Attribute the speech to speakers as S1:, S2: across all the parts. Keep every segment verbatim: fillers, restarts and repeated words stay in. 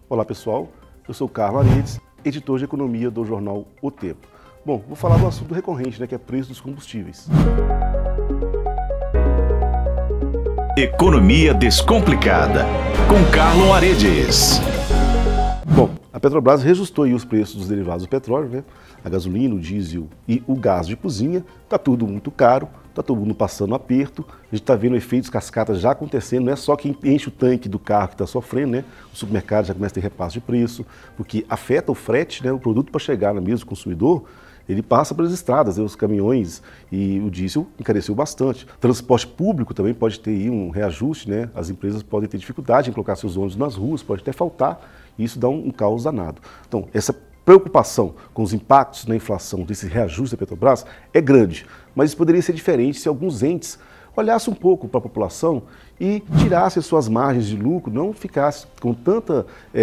S1: Olá pessoal, eu sou Carlos Aredes, editor de economia do jornal O Tempo. Bom, vou falar do assunto recorrente, né, que é preço dos combustíveis.
S2: Economia Descomplicada, com Carlos Aredes.
S1: Bom, a Petrobras reajustou aí os preços dos derivados do petróleo, né? A gasolina, o diesel e o gás de cozinha. Tá tudo muito caro, tá todo mundo passando aperto. A gente tá vendo efeitos cascatas já acontecendo, não é só quem enche o tanque do carro que está sofrendo, né? O supermercado já começa a ter repasse de preço, porque afeta o frete, né? O produto para chegar na mesa do consumidor, ele passa pelas estradas, né? Os caminhões e o diesel encareceu bastante. Transporte público também pode ter aí um reajuste, né? As empresas podem ter dificuldade em colocar seus ônibus nas ruas, pode até faltar, e isso dá um, um caos danado. Então, essa preocupação com os impactos na inflação desse reajuste da Petrobras é grande, mas isso poderia ser diferente se alguns entes olhassem um pouco para a população e tirassem as suas margens de lucro, não ficasse com tanta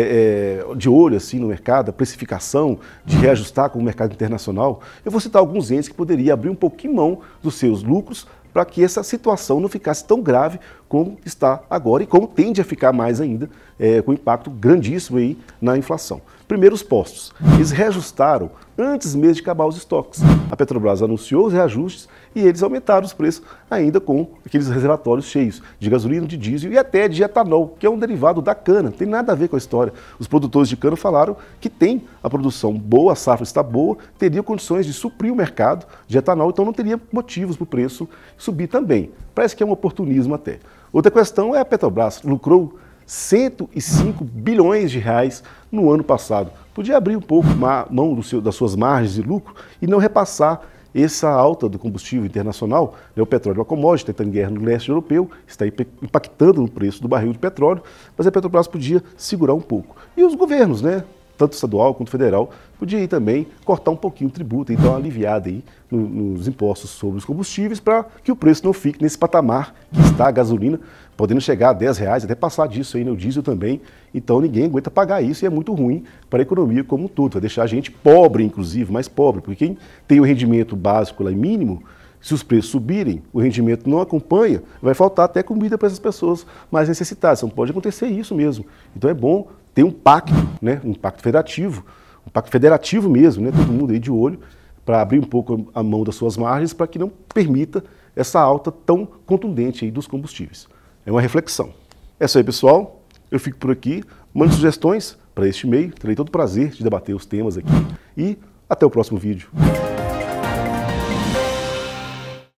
S1: é, é, de olho assim no mercado, a precificação, de reajustar com o mercado internacional. Eu vou citar alguns entes que poderiam abrir um pouquinho mão dos seus lucros para que essa situação não ficasse tão grave como está agora e como tende a ficar mais ainda, é, com impacto grandíssimo aí na inflação. Primeiro, os postos. Eles reajustaram antes mesmo de acabar os estoques. A Petrobras anunciou os reajustes e eles aumentaram os preços ainda com aqueles reservatórios cheios de gasolina, de diesel e até de etanol, que é um derivado da cana, não tem nada a ver com a história. Os produtores de cana falaram que tem a produção boa, a safra está boa, teria condições de suprir o mercado de etanol, então não teria motivos para o preço subir também. Parece que é um oportunismo até. Outra questão é a Petrobras lucrou cento e cinco bilhões de reais no ano passado. Podia abrir um pouco a mão do seu, das suas margens de lucro e não repassar essa alta do combustível internacional. O petróleo é uma commodity, está em guerra no leste europeu, está impactando no preço do barril de petróleo, mas a Petrobras podia segurar um pouco. E os governos, né? Tanto estadual quanto federal, podia ir também cortar um pouquinho o tributo e dar uma aliviada aí no, nos impostos sobre os combustíveis para que o preço não fique nesse patamar que está a gasolina, podendo chegar a dez reais, até passar disso aí no diesel também. Então ninguém aguenta pagar isso e é muito ruim para a economia como um todo. Vai deixar a gente pobre, inclusive, mais pobre, porque quem tem o rendimento básico lá mínimo, se os preços subirem, o rendimento não acompanha, vai faltar até comida para essas pessoas mais necessitadas. Não pode acontecer isso mesmo. Então é bom ter um pacto, né, um pacto federativo, um pacto federativo mesmo, né, todo mundo aí de olho, para abrir um pouco a mão das suas margens para que não permita essa alta tão contundente aí dos combustíveis. É uma reflexão. É isso aí, pessoal. Eu fico por aqui. Mande sugestões para este e-mail. Terei todo o prazer de debater os temas aqui. E até o próximo vídeo.